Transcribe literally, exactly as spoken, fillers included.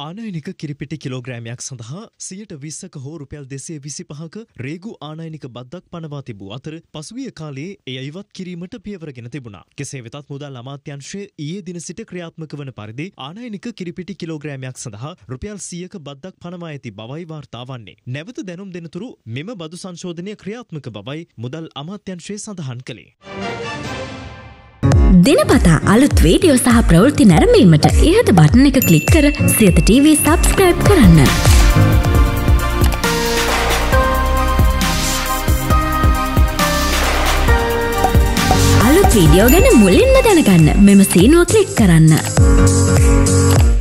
ආනයනික කිරිපිටි කිලෝග්‍රෑමයක් සඳහා සියයට විස්සක හෝ රුපියල් දෙසිය විසිපහක රේගු ආනයනික බද්දක් පනවා තිබූ අතර පසුගිය කාලයේ එය ඉවත් කිරීමට පියවරගෙන තිබුණා. කෙසේ වෙතත් මුදල් අමාත්‍යාංශය ඊයේ දින සිට ක්‍රියාත්මක වන පරිදි ආනයනික කිරිපිටි කිලෝග්‍රෑමයක් සඳහා රුපියල් සියයක බද්දක් පනවා ඇති බවයි වාර්තා වන්නේ. නැවත දැනුම් දෙනතුරු මෙම බදු සංශෝධනය ක්‍රියාත්මක බවයි මුදල් අමාත්‍යාංශය සඳහන් කළේ. දිනපතා අලුත් වීඩියෝ සහ ප්‍රවෘත්ති නැරඹීමට ඉහත බටන් එක ක්ලික් කර සියත ටීවී සබ්ස්ක්‍රයිබ් කරන්න. අලුත් වීඩියෝ ගැන මුලින්ම දැනගන්න මෙම සීනුව ක්ලික් කරන්න.